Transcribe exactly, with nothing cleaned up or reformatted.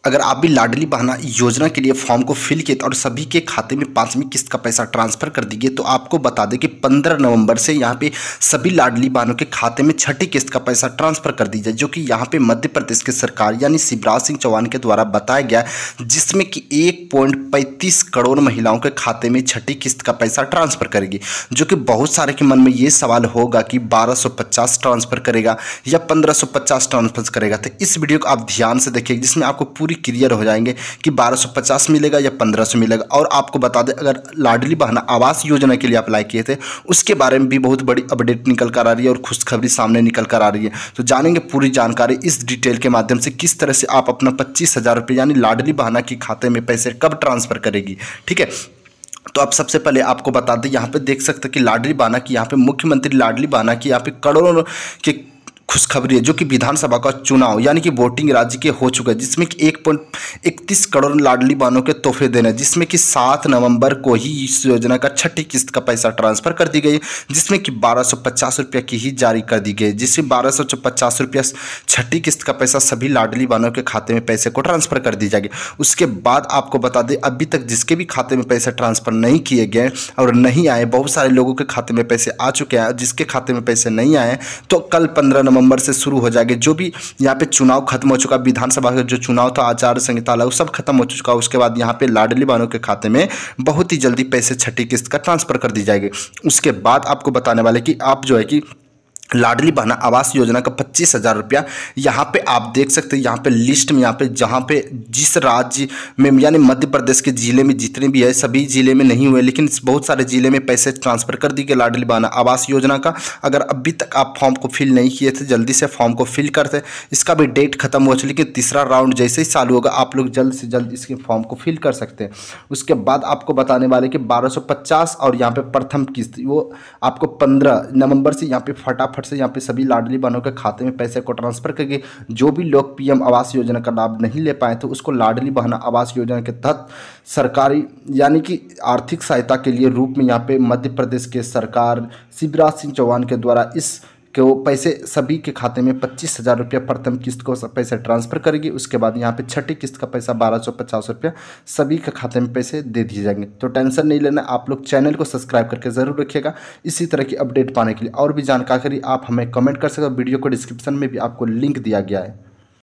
अगर आप भी लाडली बहना योजना के लिए फॉर्म को फिल किए और सभी के खाते में पाँचवीं किस्त का पैसा ट्रांसफर कर दीजिए, तो आपको बता दें कि पंद्रह नवंबर से यहाँ पे सभी लाडली बहनों के खाते में छठी किस्त का पैसा ट्रांसफर कर दीजिए, जो कि यहाँ पे मध्य प्रदेश की सरकार यानी शिवराज सिंह चौहान के द्वारा बताया गया, जिसमें कि एक पॉइंट पैंतीस करोड़ महिलाओं के खाते में छठी किस्त का पैसा ट्रांसफर करेगी। जो कि बहुत सारे के मन में ये सवाल होगा कि बारह सौ पचास ट्रांसफर करेगा या पंद्रह सौ पचास ट्रांसफर करेगा। तो इस वीडियो को आप ध्यान से देखिए, जिसमें आपको पूरी क्लियर हो जाएंगे कि बारह सौ पचास मिलेगा या पंद्रह सौ मिलेगा। और आपको बता दें, अगर लाडली बहना आवास योजना के लिए अप्लाई किए थे, उसके बारे में भी बहुत बड़ी अपडेट निकल कर आ रही है और खुशखबरी सामने निकल कर आ रही है। तो जानेंगे पूरी जानकारी इस डिटेल के माध्यम से, किस तरह से आप अपना पच्चीस हजार रुपये यानी लाडली बहना के खाते में पैसे कब ट्रांसफर करेगी। ठीक है, तो आप सबसे पहले आपको बता दें, यहाँ पे देख सकते हैं कि लाडली बहना की यहाँ पे मुख्यमंत्री लाडली बहना की यहाँ पे करोड़ों के खुशखबरी है, जो कि विधानसभा का चुनाव यानी कि वोटिंग राज्य के हो चुका है, जिसमें कि एक पॉइंट इकतीस करोड़ लाडली बहनों के तोहफे देने, जिसमें कि सात नवंबर को ही इस योजना का छठी किस्त का पैसा ट्रांसफर कर दी गई, जिसमें कि बारह सौ पचास रुपये की ही जारी कर दी गई, जिससे बारह सौ पचास रुपया छठी किस्त का पैसा सभी लाडली बहनों के खाते में पैसे को ट्रांसफर कर दी जाएगी। उसके बाद आपको बता दें, अभी तक जिसके भी खाते में पैसे ट्रांसफर नहीं किए गए और नहीं आए, बहुत सारे लोगों के खाते में पैसे आ चुके हैं, जिसके खाते में पैसे नहीं आए तो कल पंद्रह नवंबर से शुरू हो जाएंगे। जो भी यहाँ पे चुनाव खत्म हो चुका, विधानसभा का जो चुनाव था, आचार संहिता लागू, सब खत्म हो चुका। उसके बाद यहाँ पे लाडली बहनों के खाते में बहुत ही जल्दी पैसे छठी किस्त का ट्रांसफर कर दी जाएगी। उसके बाद आपको बताने वाले कि आप जो है कि लाडली बहना आवास योजना का पच्चीस हज़ार रुपया यहाँ पे आप देख सकते हैं, यहाँ पे लिस्ट में, यहाँ पे जहाँ पे जिस राज्य में यानी मध्य प्रदेश के ज़िले में जितने भी है, सभी ज़िले में नहीं हुए, लेकिन बहुत सारे ज़िले में पैसे ट्रांसफ़र कर दिए गए लाडली बहना आवास योजना का। अगर अभी तक आप फॉर्म को फिल नहीं किए थे, जल्दी से फॉर्म को फिल करते। इसका भी डेट खत्म हो चुकी, लेकिन तीसरा राउंड जैसे ही चालू होगा, आप लोग जल्द से जल्द इसके फॉर्म को फिल कर सकते हैं। उसके बाद आपको बताने वाले कि बारह सौ पचास और यहाँ पे प्रथम किस्त वो आपको पंद्रह नवंबर से यहाँ पे फटाफट से यहाँ पे सभी लाडली बहनों के खाते में पैसे को ट्रांसफर करके, जो भी लोग पीएम आवास योजना का लाभ नहीं ले पाए थे, उसको लाडली बहना आवास योजना के तहत सरकारी यानी कि आर्थिक सहायता के लिए रूप में यहाँ पे मध्य प्रदेश के सरकार शिवराज सिंह चौहान के द्वारा इस कि वो पैसे सभी के खाते में पच्चीस हज़ार रुपया प्रथम किस्त को पैसे ट्रांसफ़र करेगी। उसके बाद यहाँ पे छठी किस्त का पैसा बारह सौ पचास रुपया सभी के खाते में पैसे दे दिए जाएंगे। तो टेंशन नहीं लेना, आप लोग चैनल को सब्सक्राइब करके ज़रूर रखिएगा इसी तरह की अपडेट पाने के लिए। और भी जानकारी आप हमें कमेंट कर सकते हो, वीडियो को डिस्क्रिप्शन में भी आपको लिंक दिया गया है।